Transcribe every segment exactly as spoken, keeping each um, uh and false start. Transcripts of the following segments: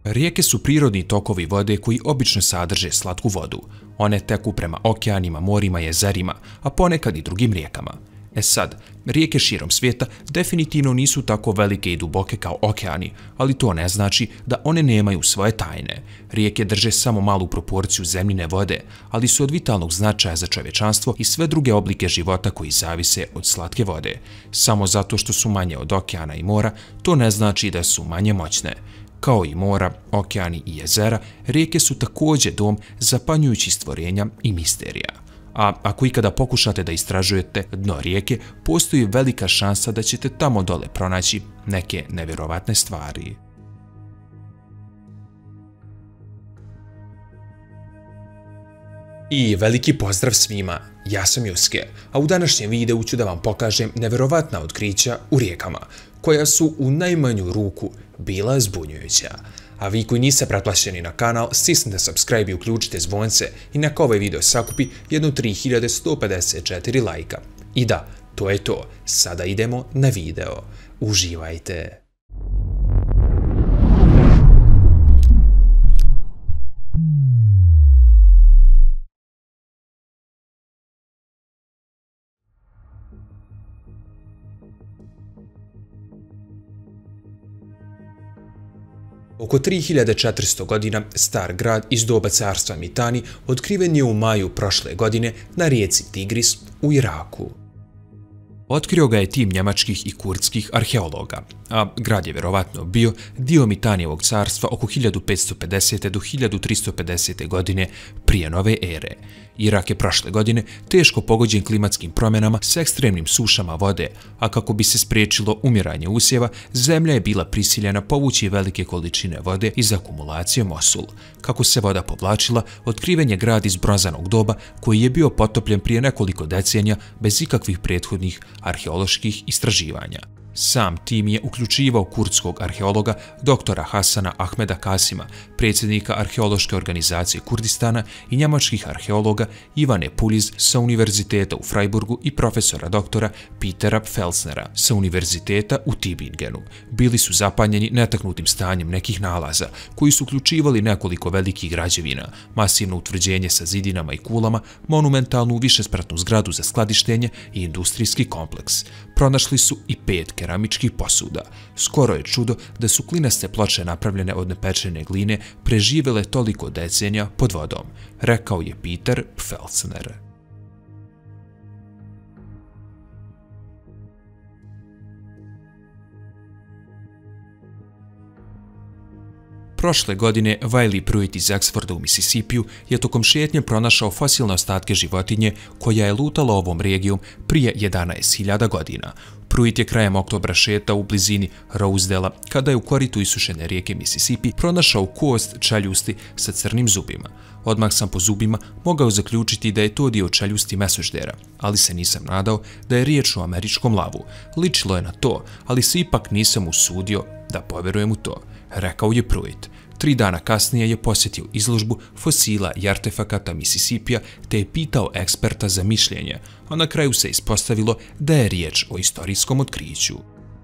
Rijeke su prirodni tokovi vode koji obično sadrže slatku vodu. One teku prema okeanima, morima, jezerima, a ponekad i drugim rijekama. E sad, rijeke širom svijeta definitivno nisu tako velike i duboke kao okeani, ali to ne znači da one nemaju svoje tajne. Rijeke drže samo malu proporciju zemljine vode, ali su od vitalnog značaja za čovječanstvo i sve druge oblike života koji zavise od slatke vode. Samo zato što su manje od okeana i mora, to ne znači da su manje moćne. Kao i mora, okeani i jezera, rijeke su također dom zapanjujućih stvorenja i misterija. A ako ikada pokušate da istražujete dno rijeke, postoji velika šansa da ćete tamo dole pronaći neke nevjerovatne stvari. I veliki pozdrav svima, ja sam Juske, a u današnjem videu ću da vam pokažem nevjerovatna otkrića u rijekama, koja su u najmanju ruku bila zbunjujuća. A vi koji niste pretplaćeni na kanal, stisnite subscribe i uključite zvonce i neka ovaj video sakupi jedno tri hiljade sto pedeset četiri lajka. I da, to je to, sada idemo na video. Uživajte! Oko tri hiljade četiristo godina star grad iz doba carstva Mitani otkriven je u maju prošle godine na rijeci Tigris u Iraku. Otkrio ga je tim njemačkih i kurdskih arheologa, a grad je vjerovatno bio dio Mitanijevog carstva oko hiljadu petsto pedesete. do hiljadu tristo pedesete. godine prije nove ere. Irak je prošle godine teško pogođen klimatskim promjenama s ekstremnim sušama vode, a kako bi se spriječilo umiranje usjeva, zemlja je bila prisiljena povući velike količine vode iz akumulacije Mosul. Kako se voda povlačila, otkriven je grad iz bronzanog doba koji je bio potopljen prije nekoliko decenija bez ikakvih prethodnih arheoloških istraživanja. Sam tim je uključivao kurdskog arheologa doktora Hasana Ahmeda Kasima, predsjednika arheološke organizacije Kurdistana i njemačkih arheologa Ivane Puljiz sa Univerziteta u Freiburgu i profesora doktora Petera Felsnera sa Univerziteta u Tübingenu. Bili su zapanjeni netaknutim stanjem nekih nalaza koji su uključivali nekoliko velikih građevina, masivno utvrđenje sa zidinama i kulama, monumentalnu višespratnu zgradu za skladištenje i industrijski kompleks. Pronašli su i pet keramičkih posuda. Skoro je čudo da su klinaste ploče napravljene od nepečene gline preživjele toliko decenija pod vodom, rekao je Peter Felsner. Prošle godine Wiley Pruitt iz Oxforda u Mississippiju je tokom šetnje pronašao fosilne ostatke životinje koja je lutala ovom regijom prije jedanaest hiljada godina. Pruitt je krajem oktobra šetao u blizini Rosedela kada je u koritu isušene rijeke Mississippi pronašao kost čeljusti sa crnim zubima. Odmah sam po zubima mogao zaključiti da je to dio čeljusti mesoždera, ali se nisam nadao da je riječ o američkom lavu. Ličilo je na to, ali se ipak nisam usudio da povjerujem u to, rekao je Pruitt. Tri dana kasnije je posjetio izložbu fosila i artefakata Mississippija te je pitao eksperta za mišljenje, a na kraju se ispostavilo da je riječ o istorijskom otkriću.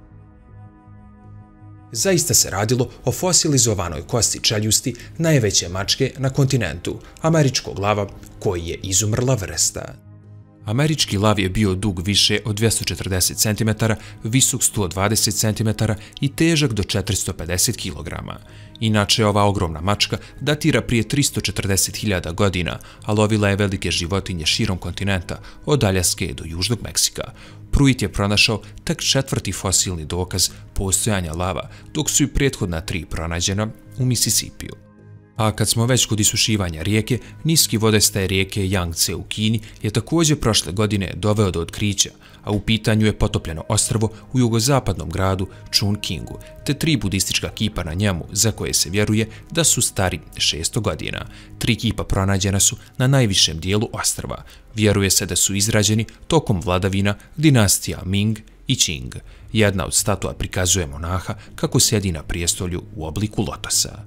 Zaista se radilo o fosilizovanoj kosti čeljusti najveće mačke na kontinentu, američkog lava, koji je izumrla vrsta. Američki lav je bio dug više od dvjesto četrdeset centimetara, visok sto dvadeset centimetara i težak do četiristo pedeset kilograma. Inače, ova ogromna mačka datira prije tristo četrdeset hiljada godina, a lovila je velike životinje širom kontinenta, od Aljaske do Južnog Meksika. Pruitt je pronašao tek četvrti fosilni dokaz postojanja lava, dok su i prethodna tri pronađena u Mississippiju. A kad smo već kod isušivanja rijeke, niski vodostaj rijeke Yangtze u Kini je također prošle godine doveo do otkrića, a u pitanju je potopljeno ostrvo u jugozapadnom gradu Chungkingu, te tri budistička kipa na njemu za koje se vjeruje da su stari šesto godina. Tri kipa pronađena su na najvišem dijelu ostrva. Vjeruje se da su izrađeni tokom vladavina dinastija Ming i Qing. Jedna od statua prikazuje monaha kako sjedi na prijestolju u obliku lotosa.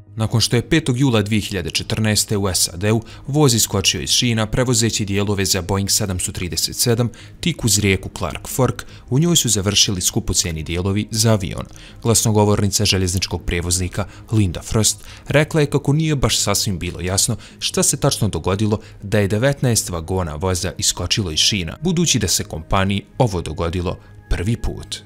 Nakon što je petog jula dvije hiljade četrnaeste. u S A D-u voz iskočio iz šina prevozeći dijelove za Boeing sedamsto trideset sedam tik uz rijeku Clark Fork, u njoj su završili skupocjeni dijelovi za avion. Glasnogovornica željezničkog prevoznika Linda Frost rekla je kako nije baš sasvim bilo jasno šta se tačno dogodilo da je devetnaest vagona voza iskočilo iz šina, budući da se kompaniji ovo dogodilo prvi put.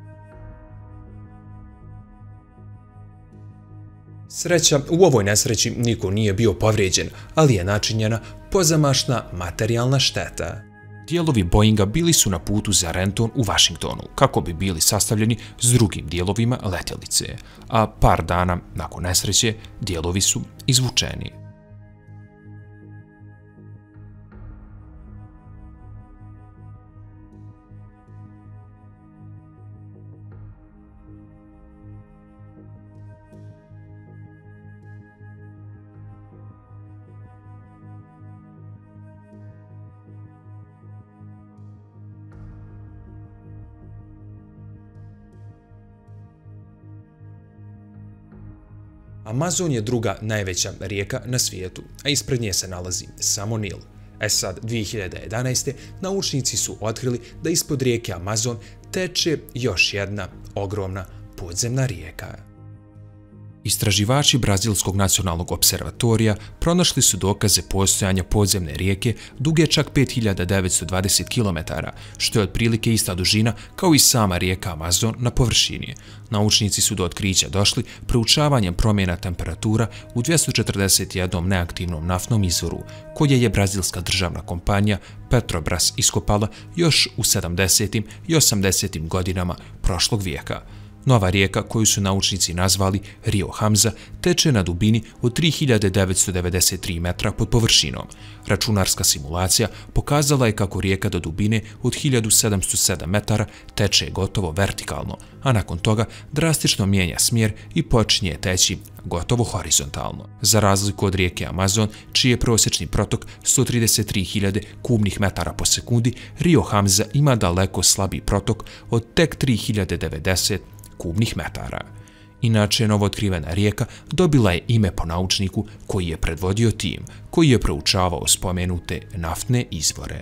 Sreća, u ovoj nesreći niko nije bio povrijeđen, ali je načinjena pozamašna materijalna šteta. Dijelovi Boeinga bili su na putu za Renton u Washingtonu, kako bi bili sastavljeni s drugim dijelovima letjelice, a par dana nakon nesreće dijelovi su izvučeni. Amazon je druga najveća rijeka na svijetu, a ispred nje se nalazi samo Nil. E sad, dvije hiljade jedanaeste. naučnici su otkrili da ispod rijeke Amazon teče još jedna ogromna podzemna rijeka. Istraživači Brazilskog nacionalnog observatorija pronašli su dokaze postojanja podzemne rijeke duge čak pet hiljada devetsto dvadeset kilometara, što je otprilike ista dužina kao i sama rijeka Amazon na površini. Naučnici su do otkrića došli proučavanjem promjena temperatura u dvjesto četrdeset jednom neaktivnom naftnom izvoru, koje je brazilska državna kompanija Petrobras iskopala još u sedamdesetim i osamdesetim godinama prošlog vijeka. Nova rijeka, koju su naučnici nazvali Rio Hamza, teče na dubini od tri hiljade devetsto devedeset tri metra pod površinom. Računarska simulacija pokazala je kako rijeka do dubine od hiljadu sedamsto sedam metara teče gotovo vertikalno, a nakon toga drastično mijenja smjer i počinje teći gotovo horizontalno. Za razliku od rijeke Amazon, čiji je prosječni protok sto trideset tri hiljade kubnih metara po sekundi, Rio Hamza ima daleko slabiji protok od tek tri hiljade devedeset kubnih metara. Inače, novootkrivena rijeka dobila je ime po naučniku koji je predvodio tim, koji je proučavao spomenute naftne izvore.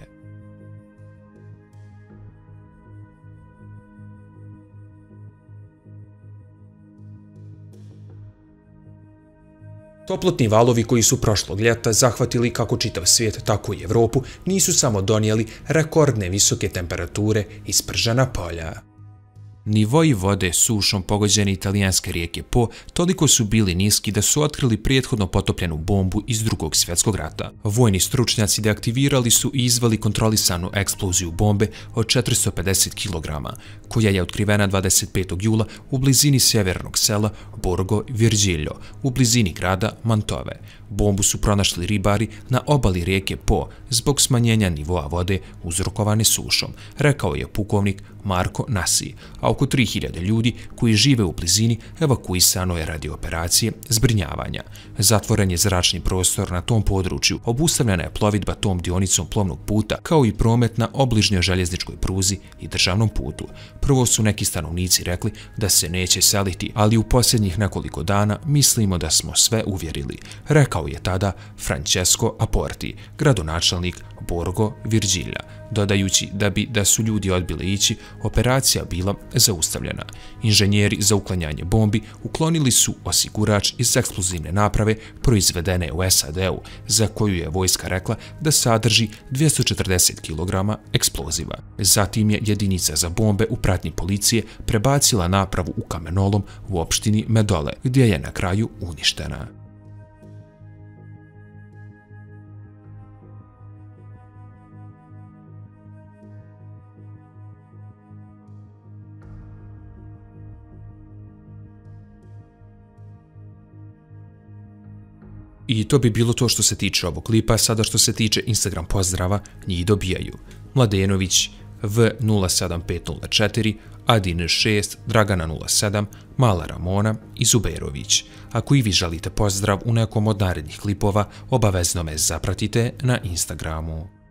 Toplotni valovi koji su prošlog ljeta zahvatili kako čitav svijet, tako i Evropu, nisu samo donijeli rekordne visoke temperature i spržena polja. Nivoi vode sušom pogođene italijanske rijeke Po toliko su bili niski da su otkrili prethodno potopljenu bombu iz Drugog svjetskog rata. Vojni stručnjaci deaktivirali su i izveli kontrolisanu eksploziju bombe od četiristo pedeset kilograma, koja je otkrivena dvadeset petog jula u blizini sjevernog sela Borgo Virgilio, u blizini grada Mantove. Bombu su pronašli ribari na obali rijeke Po zbog smanjenja nivoa vode uzrokovane sušom, rekao je pukovnik Marko Nasi, a oko tri hiljade ljudi koji žive u blizini evakuisano je radi operacije zbrinjavanja. Zatvoren je zračni prostor na tom području, obustavljena je plovidba tom dionicom plovnog puta, kao i promet na obližnjoj željezničkoj pruzi i državnom putu. Prvo su neki stanovnici rekli da se neće seliti, ali u posljednjih nekoliko dana mislimo da smo sve uvjerili, rekao je tada Francesco Aporti, gradonačelnik Borgo Virgilja, dodajući da bi, da su ljudi odbili ići, operacija bila zaustavljena. Inženjeri za uklanjanje bombi uklonili su osigurač iz eksplozivne naprave proizvedene u S A D-u, za koju je vojska rekla da sadrži dvjesto četrdeset kilograma eksploziva. Zatim je jedinica za bombe u pratnji policije prebacila napravu u kamenolom u opštini Medole, gdje je na kraju uništena. I to bi bilo to što se tiče ovog klipa. Sada što se tiče Instagram pozdrava, njih dobijaju Mladenović V nula sedam pet nula četiri, Adin šest, Dragana nula sedam, Mala Ramona i Zuberović. Ako i vi želite pozdrav u nekom od narednih klipova, obavezno me zapratite na Instagramu.